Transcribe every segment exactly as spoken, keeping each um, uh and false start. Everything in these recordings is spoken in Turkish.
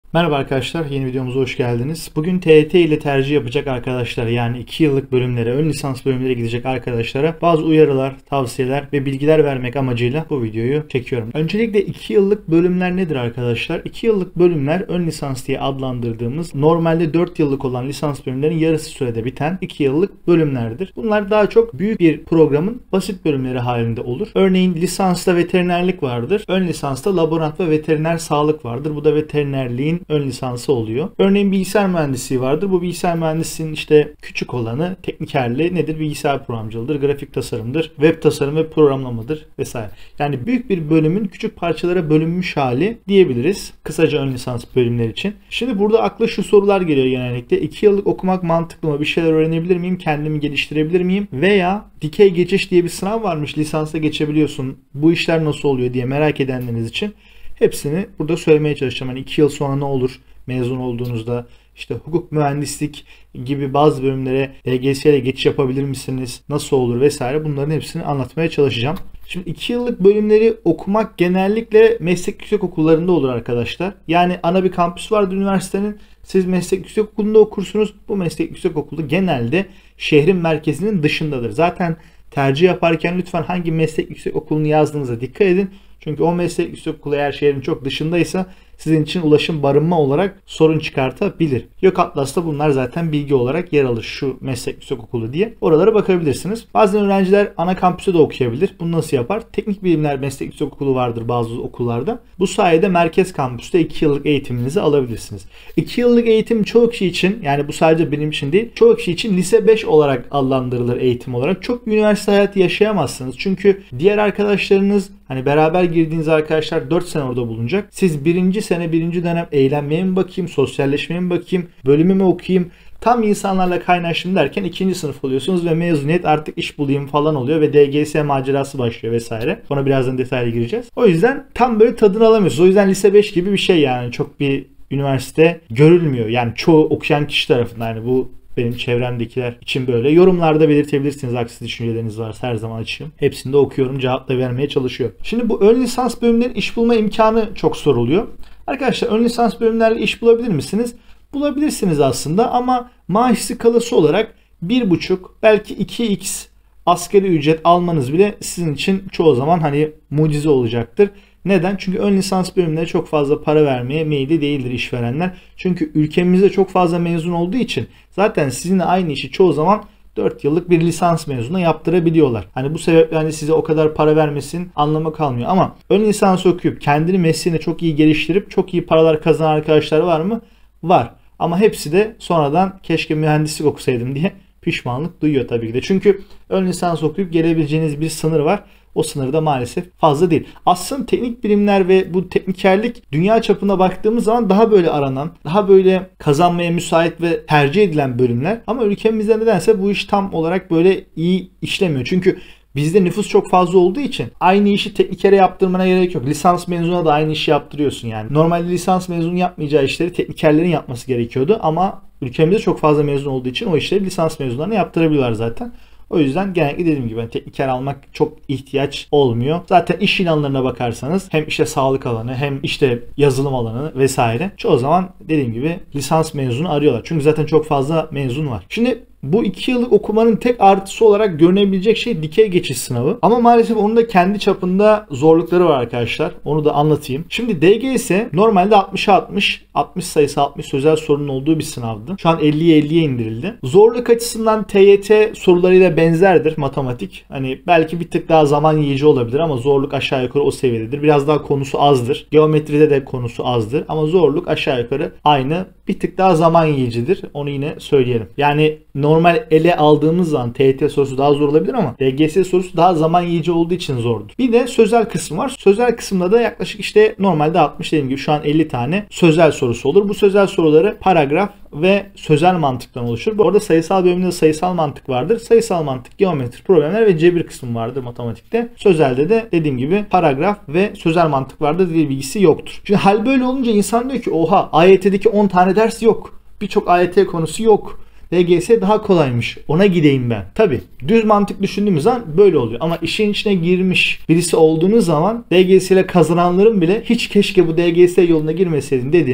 Merhaba arkadaşlar, yeni videomuza hoş geldiniz. Bugün T Y T ile tercih yapacak arkadaşlar, yani iki yıllık bölümlere, ön lisans bölümlere gidecek arkadaşlara bazı uyarılar, tavsiyeler ve bilgiler vermek amacıyla bu videoyu çekiyorum. Öncelikle iki yıllık bölümler nedir arkadaşlar? iki yıllık bölümler ön lisans diye adlandırdığımız, normalde dört yıllık olan lisans bölümlerin yarısı sürede biten iki yıllık bölümlerdir. Bunlar daha çok büyük bir programın basit bölümleri halinde olur. Örneğin lisansta veterinerlik vardır. Ön lisansta laborant ve veteriner sağlık vardır. Bu da veterinerliğin ön lisansı oluyor. Örneğin bilgisayar mühendisliği vardır. Bu bilgisayar mühendisliğinin işte küçük olanı, teknikerliği nedir? Bilgisayar programcılığıdır, grafik tasarımdır, web tasarım ve programlamadır vesaire. Yani büyük bir bölümün küçük parçalara bölünmüş hali diyebiliriz. Kısaca ön lisans bölümler için. Şimdi burada akla şu sorular geliyor genellikle. iki yıllık okumak mantıklı mı? Bir şeyler öğrenebilir miyim? Kendimi geliştirebilir miyim? Veya dikey geçiş diye bir sınav varmış. Lisansa geçebiliyorsun. Bu işler nasıl oluyor diye merak edenleriniz için hepsini burada söylemeye çalışacağım. Hani iki yıl sonra ne olur mezun olduğunuzda? İşte hukuk, mühendislik gibi bazı bölümlere D G S ile geçiş yapabilir misiniz? Nasıl olur vesaire, bunların hepsini anlatmaya çalışacağım. Şimdi iki yıllık bölümleri okumak genellikle meslek yüksek okullarında olur arkadaşlar. Yani ana bir kampüs vardır üniversitenin. Siz meslek yüksek okulunda okursunuz. Bu meslek yüksek okulu genelde şehrin merkezinin dışındadır. Zaten tercih yaparken lütfen hangi meslek yüksek okulunu yazdığınıza dikkat edin. Çünkü o meslek yüksek okulu eğer şehrin çok dışındaysa sizin için ulaşım, barınma olarak sorun çıkartabilir. Yok Atlas'ta bunlar zaten bilgi olarak yer alır, şu meslek yüksek okulu diye. Oralara bakabilirsiniz. Bazen öğrenciler ana kampüste de okuyabilir. Bunu nasıl yapar? Teknik bilimler meslek yüksek okulu vardır bazı okullarda. Bu sayede merkez kampüste iki yıllık eğitiminizi alabilirsiniz. iki yıllık eğitim çoğu kişi için, yani bu sadece benim için değil, çoğu kişi için lise beş olarak adlandırılır eğitim olarak. Çok bir üniversite hayatı yaşayamazsınız. Çünkü diğer arkadaşlarınız, hani beraber girdiğiniz arkadaşlar dört sene orada bulunacak. Siz birinci sene, birinci dönem eğlenmeye mi bakayım, sosyalleşmeye mi bakayım, bölümü mü okuyayım, tam insanlarla kaynaştım derken ikinci sınıf oluyorsunuz ve mezuniyet artık iş bulayım falan oluyor ve D G S macerası başlıyor vesaire. Ona birazdan detaylı gireceğiz. O yüzden tam böyle tadını alamıyorsunuz. O yüzden lise beş gibi bir şey, yani çok bir üniversite görülmüyor. Yani çoğu okuyan kişi tarafından, yani bu benim çevremdekiler için böyle. Yorumlarda belirtebilirsiniz aksi düşünceleriniz varsa, her zaman açığım. Hepsini de okuyorum, cevap da vermeye çalışıyorum. Şimdi bu ön lisans bölümlerin iş bulma imkanı çok soruluyor. Arkadaşlar ön lisans bölümlerle iş bulabilir misiniz? Bulabilirsiniz aslında ama maaş skalası olarak bir buçuk belki iki x asgari ücret almanız bile sizin için çoğu zaman hani mucize olacaktır. Neden? Çünkü ön lisans bölümleri çok fazla para vermeye meyilli değildir işverenler. Çünkü ülkemizde çok fazla mezun olduğu için zaten sizinle aynı işi çoğu zaman dört yıllık bir lisans mezununa yaptırabiliyorlar. Hani bu sebeple hani size o kadar para vermesin anlamı kalmıyor. Ama ön lisans okuyup kendini mesleğine çok iyi geliştirip çok iyi paralar kazanan arkadaşlar var mı? Var. Ama hepsi de sonradan keşke mühendislik okusaydım diye pişmanlık duyuyor tabii ki de. Çünkü ön lisans okuyup gelebileceğiniz bir sınır var. O sınırda maalesef fazla değil. Aslında teknik bilimler ve bu teknikerlik dünya çapına baktığımız zaman daha böyle aranan, daha böyle kazanmaya müsait ve tercih edilen bölümler. Ama ülkemizde nedense bu iş tam olarak böyle iyi işlemiyor. Çünkü bizde nüfus çok fazla olduğu için aynı işi teknikere yaptırmana gerek yok. Lisans mezununa da aynı işi yaptırıyorsun yani. Normalde lisans mezunu yapmayacağı işleri teknikerlerin yapması gerekiyordu ama ülkemizde çok fazla mezun olduğu için o işleri lisans mezunlarına yaptırabiliyorlar zaten. O yüzden genellikle dediğim gibi yani tekniker almak çok ihtiyaç olmuyor. Zaten iş ilanlarına bakarsanız hem işte sağlık alanı hem işte yazılım alanı vesaire çoğu zaman dediğim gibi lisans mezunu arıyorlar. Çünkü zaten çok fazla mezun var. Şimdi bu iki yıllık okumanın tek artısı olarak görünebilecek şey dikey geçiş sınavı. Ama maalesef onun da kendi çapında zorlukları var arkadaşlar. Onu da anlatayım. Şimdi D G S normalde altmışa altmış, altmış sayısı altmış sözel sorunun olduğu bir sınavdı. Şu an elliye elliye indirildi. Zorluk açısından T Y T sorularıyla benzerdir matematik. Hani belki bir tık daha zaman yiyici olabilir ama zorluk aşağı yukarı o seviyededir. Biraz daha konusu azdır. Geometride de konusu azdır ama zorluk aşağı yukarı aynı. Bir tık daha zaman yiyicidir. Onu yine söyleyelim. Yani normal ele aldığımız zaman T Y T sorusu daha zor olabilir ama D G S sorusu daha zaman yiyici olduğu için zordur. Bir de sözel kısmı var. Sözel kısımda da yaklaşık işte normalde altmış, dediğim gibi şu an elli tane sözel sorusu olur. Bu sözel soruları paragraf ve sözel mantıktan oluşur. Bu arada sayısal bölümünde sayısal mantık vardır. Sayısal mantık, geometri, problemler ve cebir kısmı vardır matematikte. Sözelde de dediğim gibi paragraf ve sözel mantık vardır. Dil bilgisi yoktur. Şimdi hal böyle olunca insan diyor ki oha A Y T'deki on tane ders yok. Birçok A Y T konusu yok. D G S daha kolaymış. Ona gideyim ben. Tabi düz mantık düşündüğümüz zaman böyle oluyor. Ama işin içine girmiş birisi olduğunuz zaman D G S ile kazananların bile hiç keşke bu D G S yoluna girmeseydim dediğini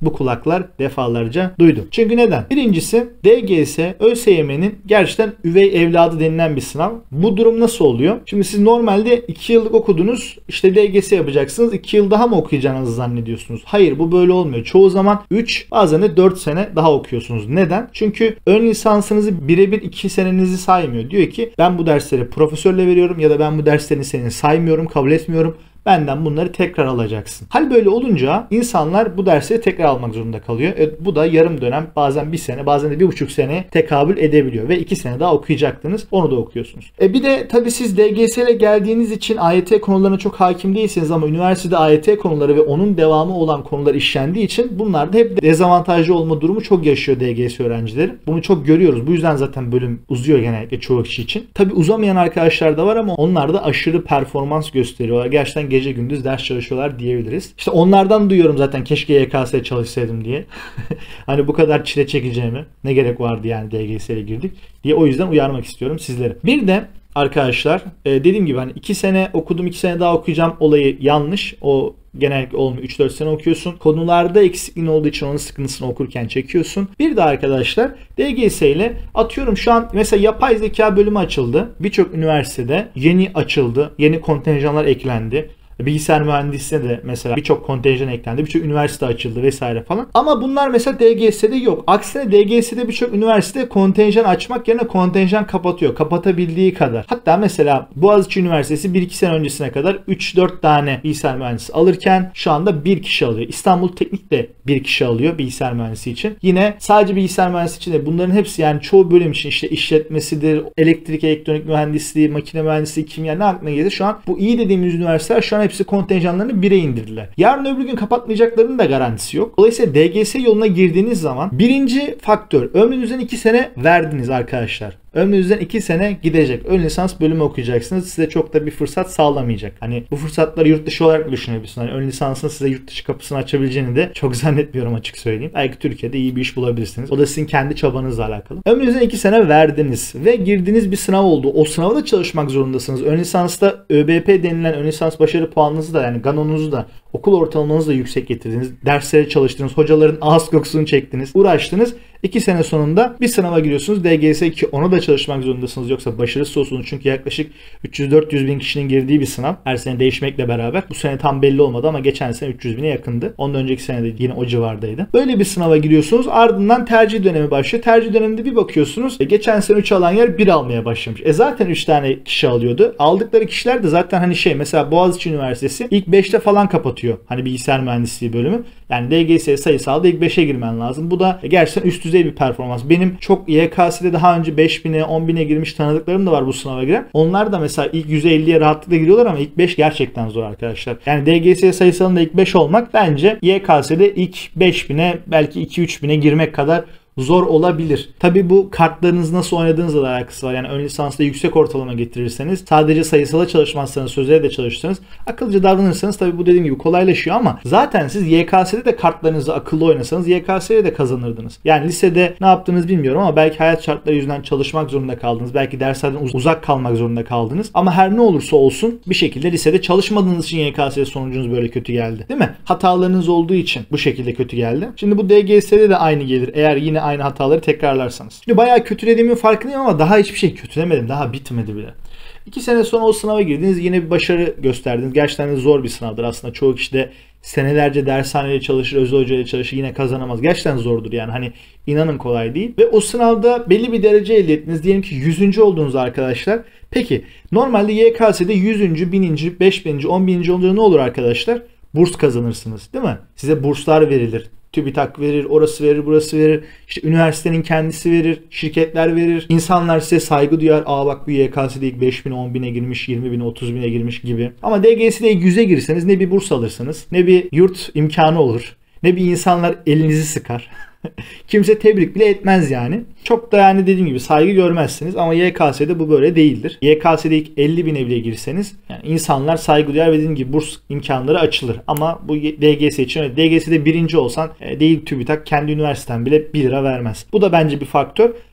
bu kulaklar defalarca duydu. Çünkü neden? Birincisi D G S ÖSYM'nin gerçekten üvey evladı denilen bir sınav. Bu durum nasıl oluyor? Şimdi siz normalde iki yıllık okudunuz, işte D G S yapacaksınız. iki yıl daha mı okuyacağınızı zannediyorsunuz? Hayır, bu böyle olmuyor. Çoğu zaman üç, bazen de dört sene daha okuyorsunuz. Neden? Çünkü ön lisansınızı birebir iki senenizi saymıyor. Diyor ki ben bu dersleri profesörle veriyorum ya da ben bu derslerini senin saymıyorum, kabul etmiyorum. Benden bunları tekrar alacaksın. Hal böyle olunca insanlar bu dersleri tekrar almak zorunda kalıyor. E, bu da yarım dönem, bazen bir sene, bazen de bir buçuk sene tekabül edebiliyor. Ve iki sene daha okuyacaktınız. Onu da okuyorsunuz. E bir de tabii siz D G S ile geldiğiniz için A Y T konularına çok hakim değilsiniz ama üniversitede A Y T konuları ve onun devamı olan konular işlendiği için bunlarda hep dezavantajlı olma durumu çok yaşıyor D G S öğrencileri. Bunu çok görüyoruz. Bu yüzden zaten bölüm uzuyor genellikle çoğu kişi için. Tabii uzamayan arkadaşlar da var ama onlar da aşırı performans gösteriyorlar. Gerçekten gece gündüz ders çalışıyorlar diyebiliriz. İşte onlardan duyuyorum zaten keşke Y K S'ye çalışsaydım diye. Hani bu kadar çile çekeceğimi, ne gerek vardı yani D G S'ye girdik diye, o yüzden uyarmak istiyorum sizlere. Bir de arkadaşlar dediğim gibi hani iki sene okudum, iki sene daha okuyacağım olayı yanlış. O genellikle olmuyor. üç dört sene okuyorsun. Konularda eksikliğin olduğu için onun sıkıntısını okurken çekiyorsun. Bir de arkadaşlar D G S ile atıyorum şu an mesela yapay zeka bölümü açıldı. Birçok üniversitede yeni açıldı. Yeni kontenjanlar eklendi. Bilgisayar mühendisliğine de mesela birçok kontenjan eklendi. Birçok üniversite açıldı vesaire falan. Ama bunlar mesela D G S'de yok. Aksine D G S'de birçok üniversite kontenjan açmak yerine kontenjan kapatıyor. Kapatabildiği kadar. Hatta mesela Boğaziçi Üniversitesi bir iki sene öncesine kadar üç dört tane bilgisayar mühendisi alırken şu anda bir kişi alıyor. İstanbul Teknik de bir kişi alıyor bilgisayar mühendisi için. Yine sadece bilgisayar mühendisi için de bunların hepsi yani çoğu bölüm için işte işletmesidir, elektrik, elektronik mühendisliği, makine mühendisliği, kimya ne aklına gelirse şu an bu iyi dediğimiz üniversiteler şu an hepsi kontenjanlarını bire indirdiler. Yarın öbür gün kapatmayacaklarının da garantisi yok. Dolayısıyla D G S yoluna girdiğiniz zaman birinci faktör, ömrünüzden iki sene verdiniz arkadaşlar. Ömrünüzden iki sene gidecek. Ön lisans bölümü okuyacaksınız. Size çok da bir fırsat sağlamayacak. Hani bu fırsatları yurt dışı olarak düşünebilirsiniz. Hani ön lisansın size yurt dışı kapısını açabileceğini de çok zannetmiyorum, açık söyleyeyim. Belki Türkiye'de iyi bir iş bulabilirsiniz. O da sizin kendi çabanızla alakalı. Ömrünüzden iki sene verdiniz ve girdiğiniz bir sınav oldu. O sınava da çalışmak zorundasınız. Ön lisansta Ö B P denilen ön lisans başarı puanınızı da yani ganonunuzu da okul ortalamanızı da yüksek getirdiniz. Derslere çalıştınız. Hocaların ağız kokusunu çektiniz. Uğraştınız. iki sene sonunda bir sınava giriyorsunuz. D G S iki, ona da çalışmak zorundasınız. Yoksa başarısız olsunuz. Çünkü yaklaşık üç yüz dört yüz bin kişinin girdiği bir sınav. Her sene değişmekle beraber. Bu sene tam belli olmadı ama geçen sene üç yüz bine yakındı. Ondan önceki sene de yine o civardaydı. Böyle bir sınava giriyorsunuz. Ardından tercih dönemi başlıyor. Tercih döneminde bir bakıyorsunuz. E, geçen sene üç alan yer bir almaya başlamış. E zaten üç tane kişi alıyordu. Aldıkları kişiler de zaten hani şey, mesela Boğaziçi Üniversitesi ilk beşte falan kapatıyor. Hani bilgisayar mühendisliği bölümü. Yani D G S sayısalda ilk beşe girmen lazım. Bu da gerçekten üst düzey bir performans. Benim çok Y K S'de daha önce beş bine on bine girmiş tanıdıklarım da var bu sınava giren. Onlar da mesela ilk yüz elliye rahatlıkla giriyorlar ama ilk beş gerçekten zor arkadaşlar. Yani D G S sayısalında ilk beş olmak bence Y K S'de ilk beş bine belki iki üç bine girmek kadar zor olabilir. Tabii bu kartlarınız nasıl oynadığınızla da alakası var. Yani ön lisansta yüksek ortalama getirirseniz, sadece sayısala çalışmazsanız, sözele de çalışırsanız, akıllıca davranırsanız tabii bu dediğim gibi kolaylaşıyor ama zaten siz Y K S'de de kartlarınızı akıllı oynasanız Y K S'ye de kazanırdınız. Yani lisede ne yaptığınızı bilmiyorum ama belki hayat şartları yüzünden çalışmak zorunda kaldınız. Belki derslerden uzak kalmak zorunda kaldınız. Ama her ne olursa olsun bir şekilde lisede çalışmadığınız için Y K S sonucunuz böyle kötü geldi. Değil mi? Hatalarınız olduğu için bu şekilde kötü geldi. Şimdi bu D G S'de de aynı gelir. Eğer yine aynı hataları tekrarlarsanız. Şimdi bayağı kötülediğimin farkındayım ama daha hiçbir şey kötülemedim. Daha bitmedi bile. İki sene sonra o sınava girdiniz. Yine bir başarı gösterdiniz. Gerçekten de zor bir sınavdır aslında. Çoğu kişi de senelerce dershanede çalışır, özel hocayla çalışır, yine kazanamaz. Gerçekten zordur yani. Hani inanın kolay değil. Ve o sınavda belli bir derece elde ettiniz. Diyelim ki yüzüncü oldunuz arkadaşlar. Peki normalde Y K S'de yüzüncü, bininci, beş bininci, on bininci olunca ne olur arkadaşlar? Burs kazanırsınız değil mi? Size burslar verilir. TÜBİTAK verir, orası verir, burası verir. İşte üniversitenin kendisi verir, şirketler verir. İnsanlar size saygı duyar. Aa bak bu Y K S'de ilk beş bine, on bine girmiş, yirmi bine, otuz bine girmiş gibi. Ama D G S'de yüze girseniz ne bir burs alırsınız, ne bir yurt imkanı olur, ne bir insanlar elinizi sıkar. Kimse tebrik bile etmez yani. Çok da yani dediğim gibi saygı görmezsiniz ama Y K S'de bu böyle değildir. Y K S'de ilk elli bine bile girseniz yani insanlar saygı duyar ve dediğim gibi burs imkanları açılır. Ama bu D G S için öyle. D G S'de birinci olsan e, değil TÜBİTAK kendi üniversiteden bile bir lira vermez. Bu da bence bir faktör.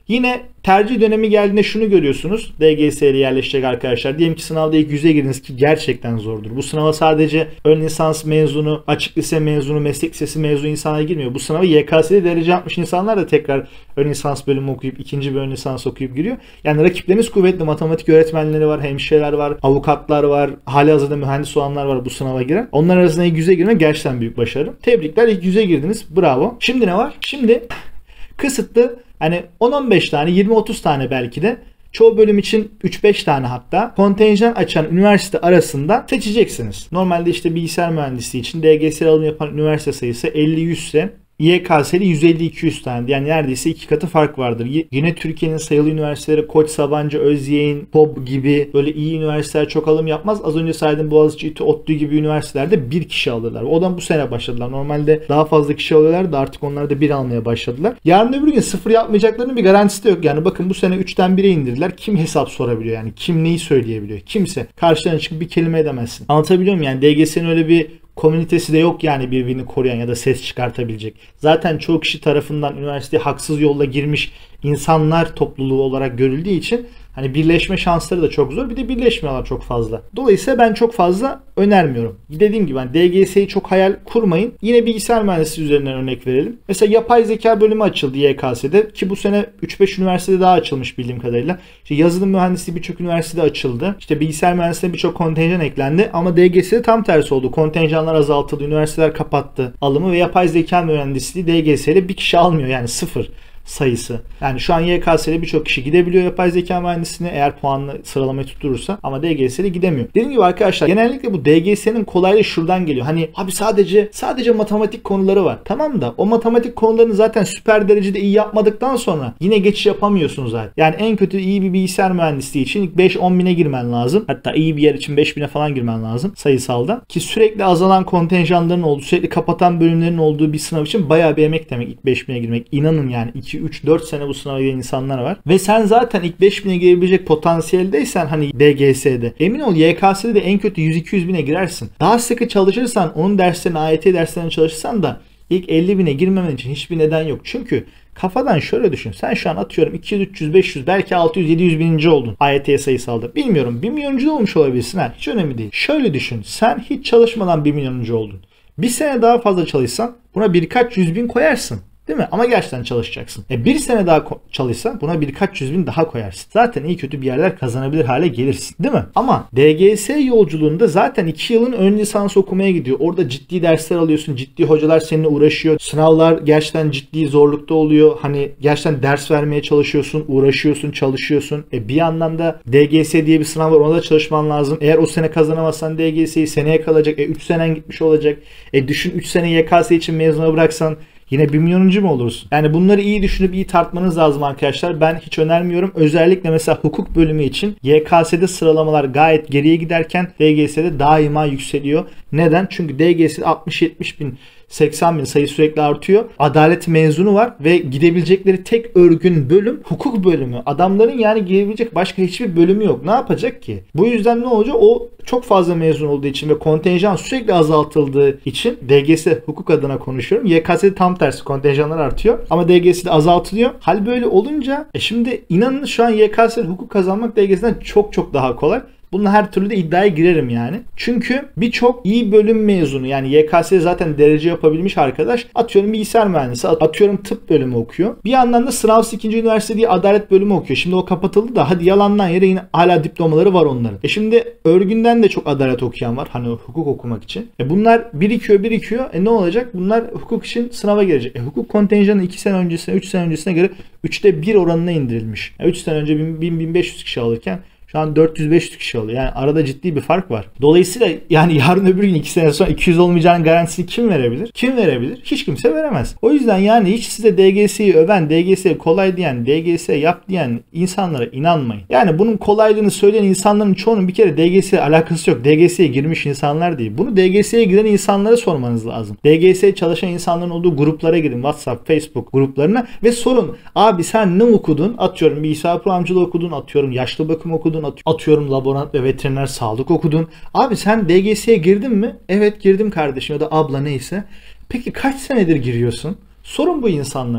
Yine tercih dönemi geldiğinde şunu görüyorsunuz. D G S'ye yerleşecek arkadaşlar. Diyelim ki sınavda ilk yüze girdiniz ki gerçekten zordur. Bu sınava sadece ön lisans mezunu, açık lise mezunu, meslek lisesi mezunu insanlar girmiyor. Bu sınava Y K S'de derece yapmış insanlar da tekrar ön lisans bölümü okuyup ikinci bir ön lisans okuyup giriyor. Yani rakipleriniz kuvvetli. Matematik öğretmenleri var, hemşireler var, avukatlar var, halihazırda mühendis olanlar var bu sınava giren. Onlar arasında ilk yüze girmek gerçekten büyük başarı. Tebrikler, ilk yüze girdiniz. Bravo. Şimdi ne var? Şimdi kısıtlı, hani on on beş tane, yirmi otuz tane belki de, çoğu bölüm için üç beş tane hatta kontenjan açan üniversite arasında seçeceksiniz. Normalde işte bilgisayar mühendisliği için D G S alım yapan üniversite sayısı elli yüz ise Y K S'li yüz elli iki yüz tane. Yani neredeyse iki katı fark vardır. Y- yine Türkiye'nin sayılı üniversiteleri Koç, Sabancı, Özyeğin, P O B gibi böyle iyi üniversiteler çok alım yapmaz. Az önce saydığım Boğaziçi, İTÜ, ODTÜ gibi üniversitelerde bir kişi alırlar. O da bu sene başladılar. Normalde daha fazla kişi alıyorlar da artık onlar da bir almaya başladılar. Yarın öbür gün sıfır yapmayacaklarının bir garantisi de yok. Yani bakın bu sene üçten bire indirdiler. Kim hesap sorabiliyor yani? Kim neyi söyleyebiliyor? Kimse. Karşılarına çıkıp bir kelime edemezsin. Anlatabiliyor muyum? Yani D G S'nin öyle bir komünitesi de yok yani birbirini koruyan ya da ses çıkartabilecek. Zaten çoğu kişi tarafından üniversiteye haksız yolla girmiş insanlar topluluğu olarak görüldüğü için hani birleşme şansları da çok zor. Bir de birleşmiyorlar çok fazla. Dolayısıyla ben çok fazla önermiyorum. Dediğim gibi hani D G S'yi çok hayal kurmayın. Yine bilgisayar mühendisliği üzerinden örnek verelim. Mesela yapay zeka bölümü açıldı Y K S'de ki bu sene üç beş üniversitede daha açılmış bildiğim kadarıyla. İşte yazılım mühendisliği birçok üniversitede açıldı. İşte bilgisayar mühendisliğine birçok kontenjan eklendi ama D G S'de tam tersi oldu. Kontenjanlar azaltıldı, üniversiteler kapattı alımı ve yapay zeka mühendisliği D G S ile bir kişi almıyor yani sıfır sayısı. Yani şu an Y K S'de birçok kişi gidebiliyor yapay zeka mühendisliğine eğer puanlı sıralamayı tutturursa ama D G S'de gidemiyor. Dediğim gibi arkadaşlar genellikle bu D G S'nin kolaylığı şuradan geliyor. Hani abi sadece sadece matematik konuları var. Tamam da o matematik konularını zaten süper derecede iyi yapmadıktan sonra yine geçiş yapamıyorsunuz zaten. Yani en kötü iyi bir bilgisayar mühendisliği için ilk beş on bine girmen lazım. Hatta iyi bir yer için beş bine falan girmen lazım sayısalda. Ki sürekli azalan kontenjanların olduğu, sürekli kapatan bölümlerin olduğu bir sınav için bayağı bir emek demek ilk beş bine girmek. İnanın yani iki üç dört sene bu sınava giren insanlar var. Ve sen zaten ilk beş bine girebilecek potansiyeldeysen hani D G S'de emin ol Y K S'de de en kötü yüz iki yüz bine girersin. Daha sıkı çalışırsan onun derslerine A Y T derslerine çalışırsan da ilk elli bine girmemen için hiçbir neden yok. Çünkü kafadan şöyle düşün. Sen şu an atıyorum iki yüz üç yüz beş yüz belki altı yüz yedi yüz bininci oldun A Y T sayısalda. Bilmiyorum bir milyonuncu da olmuş olabilirsin. Ha, hiç önemli değil. Şöyle düşün. Sen hiç çalışmadan bir milyonuncu oldun. Bir sene daha fazla çalışsan buna birkaç yüz bin koyarsın. Değil mi? Ama gerçekten çalışacaksın. E bir sene daha çalışsan buna birkaç yüz bin daha koyarsın. Zaten iyi kötü bir yerler kazanabilir hale gelirsin. Değil mi? Ama D G S yolculuğunda zaten iki yılın ön lisans okumaya gidiyor. Orada ciddi dersler alıyorsun. Ciddi hocalar seninle uğraşıyor. Sınavlar gerçekten ciddi zorlukta oluyor. Hani gerçekten ders vermeye çalışıyorsun. Uğraşıyorsun. Çalışıyorsun. E bir yandan da D G S diye bir sınav var. Ona da çalışman lazım. Eğer o sene kazanamazsan D G S'yi seneye kalacak. E üç senen gitmiş olacak. E düşün üç sene Y K S için mezuna bıraksan yine bir milyonuncu mu olursun? Yani bunları iyi düşünüp iyi tartmanız lazım arkadaşlar. Ben hiç önermiyorum. Özellikle mesela hukuk bölümü için Y K S'de sıralamalar gayet geriye giderken D G S'de daima yükseliyor. Neden? Çünkü D G S'de altmış yetmiş bin, seksen bin sayı sürekli artıyor. Adalet mezunu var ve gidebilecekleri tek örgün bölüm hukuk bölümü. Adamların yani gidebilecek başka hiçbir bölümü yok. Ne yapacak ki? Bu yüzden ne olacak? O çok fazla mezun olduğu için ve kontenjan sürekli azaltıldığı için D G S hukuk adına konuşuyorum. Y K S'de tam tersi kontenjanlar artıyor ama D G S'de azaltılıyor. Hal böyle olunca e şimdi inanın şu an Y K S'de hukuk kazanmak D G S'den çok çok daha kolay. Bununla her türlü de iddiaya girerim yani. Çünkü birçok iyi bölüm mezunu yani Y K S'de zaten derece yapabilmiş arkadaş atıyorum bilgisayar mühendisi, atıyorum tıp bölümü okuyor. Bir yandan da sınavsız ikinci üniversite diye adalet bölümü okuyor. Şimdi o kapatıldı da hadi yalandan yere yine hala diplomaları var onların. E şimdi örgünden de çok adalet okuyan var hani hukuk okumak için. E bunlar birikiyor birikiyor. E ne olacak? Bunlar hukuk için sınava gelecek. E hukuk kontenjanı iki sene öncesine üç sene öncesine göre üçte bir oranına indirilmiş. E üç sene önce bin bin beş yüz kişi alırken şu an dört yüz beş yüz kişi oluyor. Yani arada ciddi bir fark var. Dolayısıyla yani yarın öbür gün iki sene sonra iki yüz olmayacağının garantisini kim verebilir? Kim verebilir? Hiç kimse veremez. O yüzden yani hiç size D G S'yi öven, D G S kolay diyen, D G S yap diyen insanlara inanmayın. Yani bunun kolaylığını söyleyen insanların çoğunun bir kere D G S ile alakası yok. D G S'ye girmiş insanlar değil. Bunu D G S'ye giren insanlara sormanız lazım. D G S'ye çalışan insanların olduğu gruplara girin. WhatsApp, Facebook gruplarına ve sorun. Abi sen ne okudun? Atıyorum bilgisayar programcılığı okudun. Atıyorum yaşlı bakım okudun. Atıyorum laborant ve veteriner sağlık okudun. Abi sen D G S'ye girdin mi? Evet girdim kardeşim ya da abla neyse. Peki kaç senedir giriyorsun? Sorun bu insanlara ya.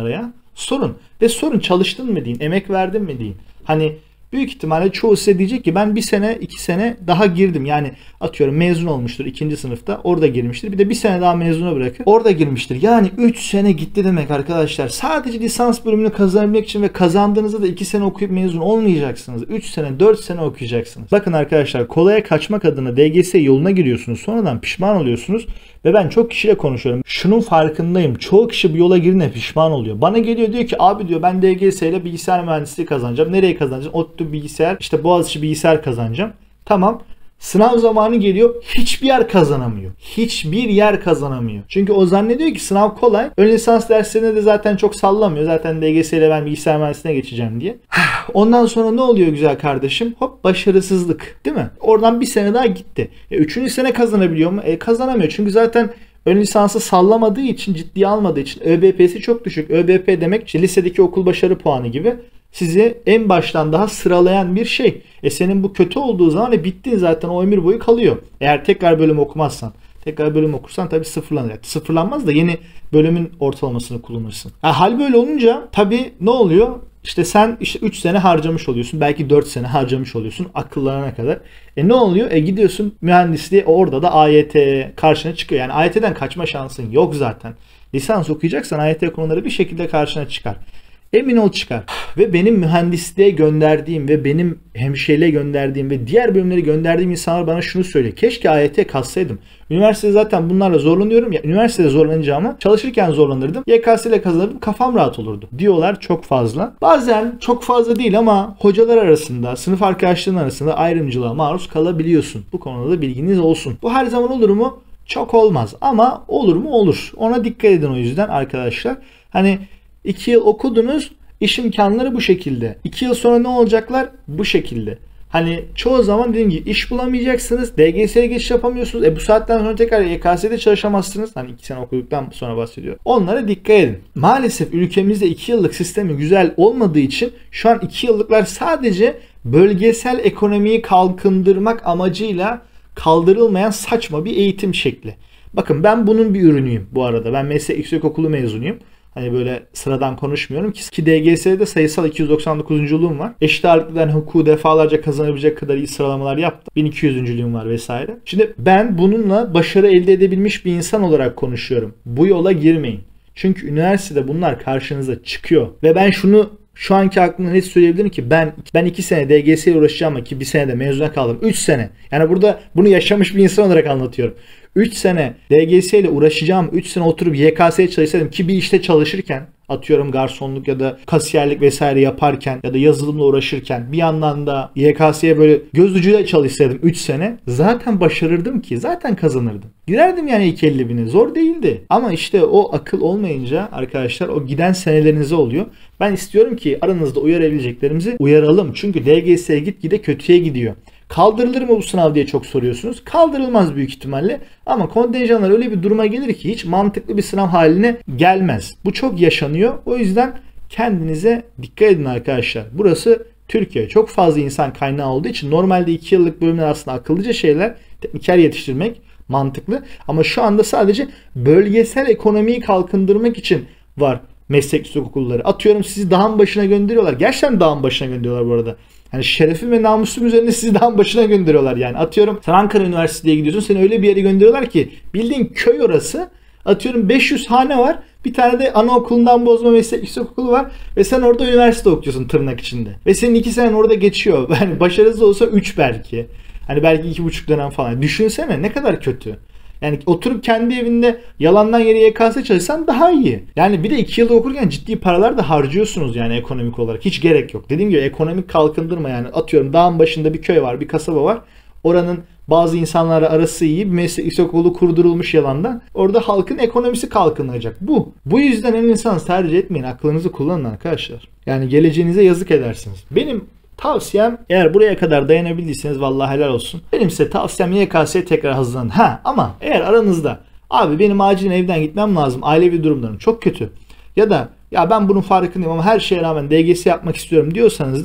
Sorun. Ve sorun, çalıştın mı deyin, emek verdin mi deyin. Hani büyük ihtimalle çoğu size diyecek ki ben bir sene iki sene daha girdim. Yani atıyorum mezun olmuştur ikinci sınıfta, orada girmiştir. Bir de bir sene daha mezuna bırakır, orada girmiştir. Yani üç sene gitti demek arkadaşlar. Sadece lisans bölümünü kazanabilmek için ve kazandığınızda da iki sene okuyup mezun olmayacaksınız. üç sene dört sene okuyacaksınız. Bakın arkadaşlar, kolaya kaçmak adına D G S yoluna giriyorsunuz. Sonradan pişman oluyorsunuz. Ve ben çok kişiyle konuşuyorum. Şunun farkındayım. Çoğu kişi bu yola girdiğinde pişman oluyor. Bana geliyor diyor ki abi diyor ben D G S ile bilgisayar mühendisliği kazanacağım. Nereye kazanacağım? ODTÜ bilgisayar, işte Boğaziçi bilgisayar kazanacağım. Tamam. Sınav zamanı geliyor. Hiçbir yer kazanamıyor. Hiçbir yer kazanamıyor. Çünkü o zannediyor ki sınav kolay. Ön lisans derslerine de zaten çok sallamıyor. Zaten D G S ile ben bilgisayar mühendisliğine geçeceğim diye. Ondan sonra ne oluyor güzel kardeşim? Hop, başarısızlık. Değil mi? Oradan bir sene daha gitti. E, üçüncü sene kazanabiliyor mu? E, kazanamıyor. Çünkü zaten ön lisansı sallamadığı için, ciddiye almadığı için ÖBP'si çok düşük. ÖBP demek işte lisedeki okul başarı puanı gibi. Sizi en baştan daha sıralayan bir şey. E senin bu kötü olduğu zaman e bittin zaten, o ömür boyu kalıyor. Eğer tekrar bölüm okumazsan. Tekrar bölüm okursan tabii sıfırlanır. Sıfırlanmaz da yeni bölümün ortalamasını kullanırsın. Ha, hal böyle olunca tabii ne oluyor? İşte sen işte üç sene harcamış oluyorsun. Belki dört sene harcamış oluyorsun akıllarına kadar. E ne oluyor? E gidiyorsun mühendisliğe, orada da A Y T karşına çıkıyor. Yani A Y T'den kaçma şansın yok zaten. Lisans okuyacaksan A Y T konuları bir şekilde karşına çıkar. Emin ol çıkar. Ve benim mühendisliğe gönderdiğim ve benim hemşireliğe gönderdiğim ve diğer bölümleri gönderdiğim insanlar bana şunu söylüyor. Keşke A Y T kassaydım. Üniversitede zaten bunlarla zorlanıyorum. Ya, üniversitede zorlanacağıma çalışırken zorlanırdım. Y K S ile kazanırdım. Kafam rahat olurdu. Diyorlar çok fazla. Bazen çok fazla değil ama hocalar arasında, sınıf arkadaşların arasında ayrımcılığa maruz kalabiliyorsun. Bu konuda da bilginiz olsun. Bu her zaman olur mu? Çok olmaz. Ama olur mu? Olur. Ona dikkat edin o yüzden arkadaşlar. Hani iki yıl okudunuz, iş imkanları bu şekilde. iki yıl sonra ne olacaklar? Bu şekilde. Hani çoğu zaman dediğim gibi iş bulamayacaksınız. D G S'ye geçiş yapamıyorsunuz. E bu saatten sonra tekrar Y K S'de çalışamazsınız. Hani iki sene okuduktan sonra bahsediyorum. Onlara dikkat edin. Maalesef ülkemizde iki yıllık sistemi güzel olmadığı için şu an iki yıllıklar sadece bölgesel ekonomiyi kalkındırmak amacıyla kaldırılmayan saçma bir eğitim şekli. Bakın ben bunun bir ürünüyüm bu arada. Ben meslek yüksekokulu mezunuyum. Hani böyle sıradan konuşmuyorum ki, ki D G S'de sayısal iki yüz doksan dokuzunculuğum var. Eşit ağırlıklıdan hukuku defalarca kazanabilecek kadar iyi sıralamalar yaptım. bin iki yüzüncülüğüm var vesaire. Şimdi ben bununla başarı elde edebilmiş bir insan olarak konuşuyorum. Bu yola girmeyin. Çünkü üniversitede bunlar karşınıza çıkıyor. Ve ben şunu şu anki aklımda net söyleyebilirim ki ben ben iki sene D G S ile uğraşacağım ama ki bir sene de mezuna kaldım. üç sene. Yani burada bunu yaşamış bir insan olarak anlatıyorum. üç sene D G S ile uğraşacağım. üç sene oturup Y K S'ye çalışsaydım ki bir işte çalışırken, atıyorum garsonluk ya da kasiyerlik vesaire yaparken ya da yazılımla uğraşırken bir yandan da Y K S'ye böyle göz ucuyla çalışsaydım üç sene zaten başarırdım ki, zaten kazanırdım. Girerdim yani ilk elli bine, zor değildi. Ama işte o akıl olmayınca arkadaşlar o giden senelerinize oluyor. Ben istiyorum ki aranızda uyarabileceklerimizi uyaralım. Çünkü D G S gitgide kötüye gidiyor. Kaldırılır mı bu sınav diye çok soruyorsunuz. Kaldırılmaz büyük ihtimalle. Ama kontenjanlar öyle bir duruma gelir ki hiç mantıklı bir sınav haline gelmez. Bu çok yaşanıyor. O yüzden kendinize dikkat edin arkadaşlar. Burası Türkiye. Çok fazla insan kaynağı olduğu için normalde iki yıllık bölümler aslında akıllıca şeyler. Tekniker yetiştirmek mantıklı. Ama şu anda sadece bölgesel ekonomiyi kalkındırmak için var meslek yüksek okulları. Atıyorum sizi dağın başına gönderiyorlar. Gerçekten dağın başına gönderiyorlar bu arada. Yani şerefim ve namusum üzerine sizi dağın başına gönderiyorlar yani. Atıyorum sen Ankara Üniversitesi'ne gidiyorsun. Seni öyle bir yere gönderiyorlar ki bildiğin köy orası. Atıyorum beş yüz hane var. Bir tane de anaokulundan bozma meslek yüksekokulu var. Ve sen orada üniversite okuyorsun tırnak içinde. Ve senin iki senen orada geçiyor. Yani başarısız olsa üç belki. Hani belki iki buçuk dönem falan. Düşünsene ne kadar kötü. Yani oturup kendi evinde yalandan yere Y K S çalışsan daha iyi. Yani bir de iki yılda okurken ciddi paralar da harcıyorsunuz yani ekonomik olarak. Hiç gerek yok. Dediğim gibi ekonomik kalkındırma yani. Atıyorum dağın başında bir köy var, bir kasaba var. Oranın bazı insanlarla arası iyi, bir meslek yüksekokulu kurdurulmuş yalandan. Orada halkın ekonomisi kalkınacak. Bu. Bu yüzden en insanı tercih etmeyin. Aklınızı kullanın arkadaşlar. Yani geleceğinize yazık edersiniz. Benim tavsiyem, eğer buraya kadar dayanabildiyseniz vallahi helal olsun. Benim size tavsiyem Y K S'ye tekrar hazırlanın. Ha ama eğer aranızda abi benim acilen evden gitmem lazım, ailevi durumlarım çok kötü ya da ya ben bunun farkındayım ama her şeye rağmen D G S yapmak istiyorum diyorsanız da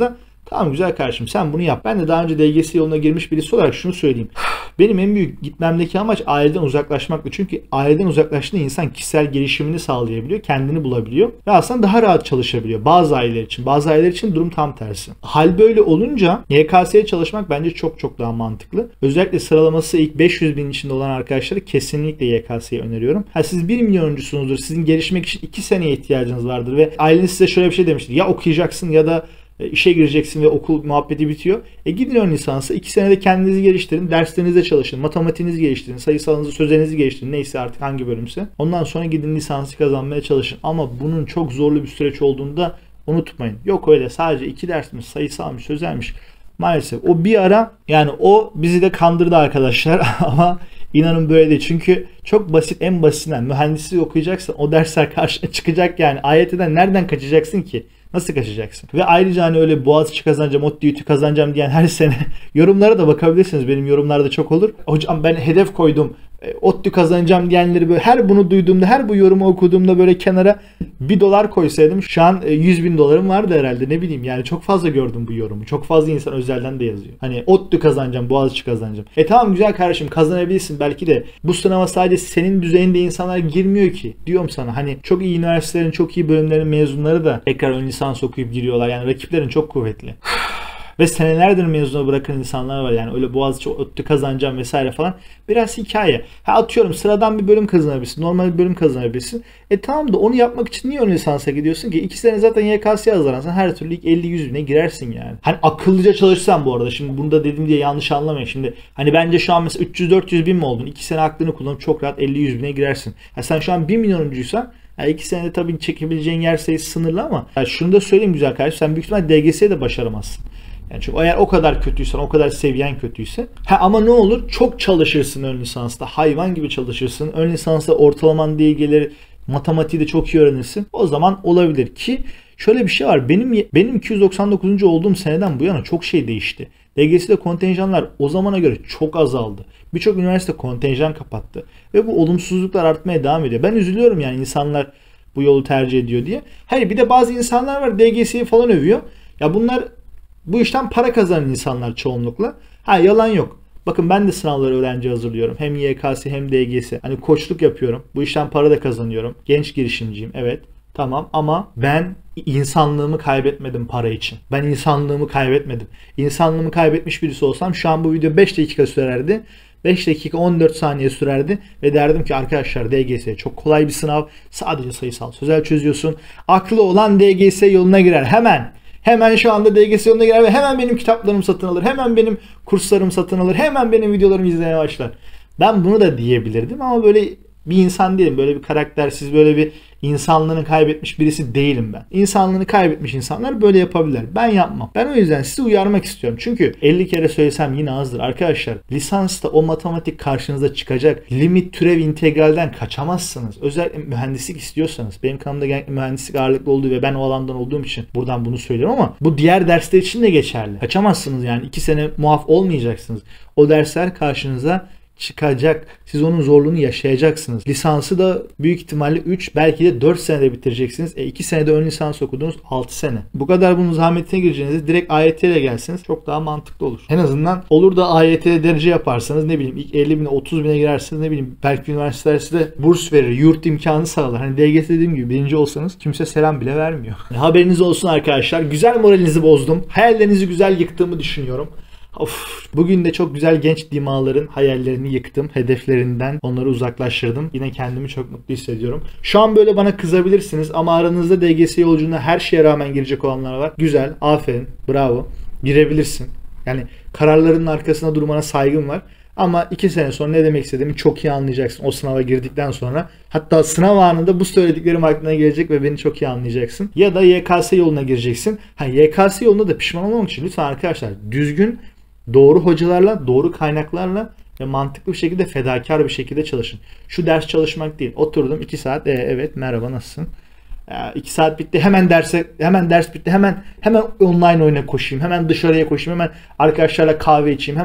Tamam güzel kardeşim, sen bunu yap. Ben de daha önce D G S yoluna girmiş birisi olarak şunu söyleyeyim. Benim en büyük gitmemdeki amaç aileden uzaklaşmaktı. Çünkü aileden uzaklaştığında insan kişisel gelişimini sağlayabiliyor, kendini bulabiliyor ve aslında daha rahat çalışabiliyor. Bazı aileler için, bazı aileler için durum tam tersi. Hal böyle olunca Y K S'ye çalışmak bence çok çok daha mantıklı. Özellikle sıralaması ilk beş yüz bin içinde olan arkadaşları kesinlikle Y K S'yi öneriyorum. Ha, siz bir milyonuncusunuzdur. Sizin gelişmek için iki seneye ihtiyacınız vardır ve aileniz size şöyle bir şey demiştir. Ya okuyacaksın ya da işe gireceksin ve okul muhabbeti bitiyor. E gidin ön lisansa. iki senede kendinizi geliştirin. Derslerinizde çalışın. Matematiğinizi geliştirin. Sayısalınızı, sözelinizi geliştirin. Neyse artık hangi bölümse. Ondan sonra gidin lisansı kazanmaya çalışın. Ama bunun çok zorlu bir süreç olduğunda unutmayın. Yok öyle sadece iki dersmiş, sayısalmış, sözelmiş. Maalesef o bir ara, yani o bizi de kandırdı arkadaşlar ama inanın böyle değil. Çünkü çok basit, en basitinden mühendislik okuyacaksan o dersler karşına çıkacak yani. A Y T'den nereden kaçacaksın ki? Nasıl kaçacaksın? Ve ayrıca hani öyle Boğaziçi kazanacağım, ODTÜ kazanacağım diyen her sene yorumlara da bakabilirsiniz. Benim yorumlarda çok olur. Hocam ben hedef koydum, ODTÜ kazanacağım diyenleri böyle her bunu duyduğumda, her bu yorumu okuduğumda böyle kenara bir dolar koysaydım şu an yüz bin dolarım vardı herhalde, ne bileyim yani. Çok fazla gördüm bu yorumu. Çok fazla insan özelden de yazıyor. Hani ODTÜ kazanacağım, Boğaziçi kazanacağım. E tamam güzel kardeşim, kazanabilirsin belki de bu sınava sadece senin düzeyinde insanlar girmiyor ki. Diyorum sana, hani çok iyi üniversitelerin, çok iyi bölümlerin mezunları da tekrar ön lisans okuyup giriyorlar. Yani rakiplerin çok kuvvetli. Ve senelerdir mezuna bırakan insanlar var. Yani öyle Boğaziçi, ODTÜ kazanacağım vesaire falan. Biraz hikaye. Ha atıyorum sıradan bir bölüm kazanabilirsin. Normal bir bölüm kazanabilirsin. E tamam da onu yapmak için niye ön lisansa gidiyorsun ki? İki sene zaten Y K S'ye hazırlansan her türlü ilk elli yüz bine girersin yani. Hani akıllıca çalışsan bu arada. Şimdi bunu da dedim diye yanlış anlamayın. Şimdi hani bence şu an mesela üç yüz dört yüz bin mi oldun? iki sene aklını kullanıp çok rahat elli yüz bine girersin. Ha sen şu an bir milyonuncuysan yani iki senede tabii çekebileceğin yer sayısı sınırlı ama yani şunu da söyleyeyim güzel kardeşim, sen büyük ihtimalle D G S'ye de başaramazsın. Yani çünkü eğer o kadar kötüysen, o kadar seviyen kötüyse. Ha ama ne olur? Çok çalışırsın ön lisansta. Hayvan gibi çalışırsın. Ön lisansta ortalaman diye gelir. Matematiği de çok iyi öğrenirsin. O zaman olabilir ki şöyle bir şey var. Benim benim iki yüz doksan dokuzuncu olduğum seneden bu yana çok şey değişti. D G S'de kontenjanlar o zamana göre çok azaldı. Birçok üniversite kontenjan kapattı. Ve bu olumsuzluklar artmaya devam ediyor. Ben üzülüyorum yani insanlar bu yolu tercih ediyor diye. Hayır bir de bazı insanlar var D G S'yi falan övüyor. Ya bunlar bu işten para kazanan insanlar çoğunlukla. Ha yalan yok. Bakın ben de sınavları öğrenci hazırlıyorum. Hem Y K S hem D G S. Hani koçluk yapıyorum. Bu işten para da kazanıyorum. Genç girişimciyim. Evet. Tamam ama ben insanlığımı kaybetmedim para için. Ben insanlığımı kaybetmedim. İnsanlığımı kaybetmiş birisi olsam şu an bu video beş dakika sürerdi. beş dakika on dört saniye sürerdi ve derdim ki arkadaşlar D G S çok kolay bir sınav. Sadece sayısal sözel çözüyorsun. Aklı olan D G S yoluna girer. Hemen. Hemen şu anda D G S yoluna girer ve hemen benim kitaplarım satın alır. Hemen benim kurslarım satın alır. Hemen benim videolarımı izlemeye başlar. Ben bunu da diyebilirdim ama böyle bir insan değilim. Böyle bir karaktersiz, böyle bir insanlığını kaybetmiş birisi değilim ben. İnsanlığını kaybetmiş insanlar böyle yapabilirler. Ben yapmam. Ben o yüzden sizi uyarmak istiyorum. Çünkü elli kere söylesem yine azdır. Arkadaşlar lisansta o matematik karşınıza çıkacak. Limit, türev, integralden kaçamazsınız. Özellikle mühendislik istiyorsanız. Benim kanalımda genellikle mühendislik ağırlıklı olduğu ve ben o alandan olduğum için buradan bunu söylüyorum ama bu diğer dersler için de geçerli. Kaçamazsınız yani. iki sene muaf olmayacaksınız. O dersler karşınıza çıkacak. Siz onun zorluğunu yaşayacaksınız. Lisansı da büyük ihtimalle üç belki de dört senede bitireceksiniz. E iki senede ön lisans okudunuz, altı sene. Bu kadar bunun zahmetine gireceğinizde direkt A Y T ile gelseniz çok daha mantıklı olur. En azından olur da A Y T'de derece yaparsanız ne bileyim ilk elli bine otuz bine girersiniz, ne bileyim belki üniversiteler size burs verir, yurt imkanı sağlar. Hani D G S dediğim gibi birinci olsanız kimse selam bile vermiyor. Yani haberiniz olsun arkadaşlar. Güzel moralinizi bozdum. Hayallerinizi güzel yıktığımı düşünüyorum. Of, bugün de çok güzel genç dimağların hayallerini yıktım. Hedeflerinden onları uzaklaştırdım. Yine kendimi çok mutlu hissediyorum. Şu an böyle bana kızabilirsiniz ama aranızda D G S yolculuğuna her şeye rağmen girecek olanlar var. Güzel, aferin, bravo. Girebilirsin. Yani kararlarının arkasında durmana saygım var. Ama iki sene sonra ne demek istediğimi çok iyi anlayacaksın o sınava girdikten sonra. Hatta sınav anında bu söylediklerim aklına gelecek ve beni çok iyi anlayacaksın. Ya da Y K S yoluna gireceksin. Ha, Y K S yolunda da pişman olmamak için lütfen arkadaşlar düzgün, doğru hocalarla, doğru kaynaklarla ve mantıklı bir şekilde, fedakar bir şekilde çalışın. Şu ders çalışmak değil. Oturdum iki saat. E, evet merhaba nasılsın? iki saat bitti. Hemen derse hemen ders bitti. Hemen hemen online oyuna koşayım. Hemen dışarıya koşayım. Hemen arkadaşlarla kahve içeyim. Hemen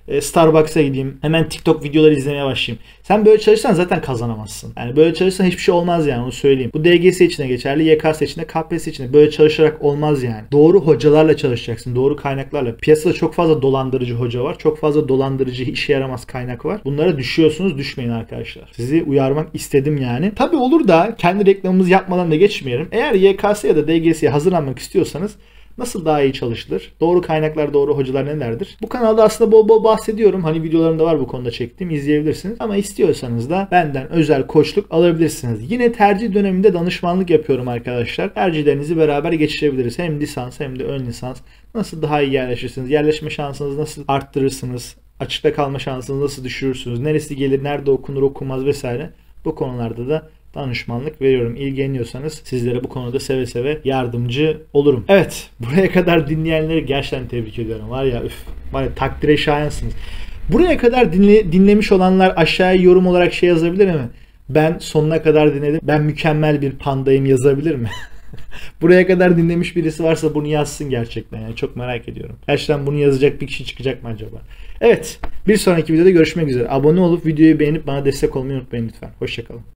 e, Starbucks'a gideyim, hemen TikTok videoları izlemeye başlayayım. Sen böyle çalışırsan zaten kazanamazsın. Yani böyle çalışırsan hiçbir şey olmaz yani, onu söyleyeyim. Bu D G S için de geçerli, Y K S için de, K P S S için de. Böyle çalışarak olmaz yani. Doğru hocalarla çalışacaksın, doğru kaynaklarla. Piyasada çok fazla dolandırıcı hoca var. Çok fazla dolandırıcı, işe yaramaz kaynak var. Bunlara düşüyorsunuz, düşmeyin arkadaşlar. Sizi uyarmak istedim yani. Tabii olur da kendi reklamımızı yapmadan da geçmeyelim. Eğer Y K S ya da D G S'ye hazırlanmak istiyorsanız nasıl daha iyi çalışılır? Doğru kaynaklar, doğru hocalar nelerdir? Bu kanalda aslında bol bol bahsediyorum. Hani videolarımda var bu konuda çektiğim, izleyebilirsiniz. Ama istiyorsanız da benden özel koçluk alabilirsiniz. Yine tercih döneminde danışmanlık yapıyorum arkadaşlar. Tercihlerinizi beraber geçirebiliriz. Hem lisans hem de ön lisans. Nasıl daha iyi yerleşirsiniz? Yerleşme şansınızı nasıl arttırırsınız? Açıkta kalma şansınızı nasıl düşürürsünüz? Neresi gelir, nerede okunur, okunmaz vesaire. Bu konularda da danışmanlık veriyorum. İlgileniyorsanız sizlere bu konuda seve seve yardımcı olurum. Evet, buraya kadar dinleyenleri gerçekten tebrik ediyorum. Var ya, üf, var ya, takdire şayansınız. Buraya kadar dinle, dinlemiş olanlar aşağıya yorum olarak şey yazabilir mi? Ben sonuna kadar dinledim, ben mükemmel bir pandayım yazabilir mi? Buraya kadar dinlemiş birisi varsa bunu yazsın gerçekten. Yani çok merak ediyorum. Gerçekten bunu yazacak bir kişi çıkacak mı acaba? Evet, bir sonraki videoda görüşmek üzere. Abone olup videoyu beğenip bana destek olmayı unutmayın lütfen. Hoşçakalın.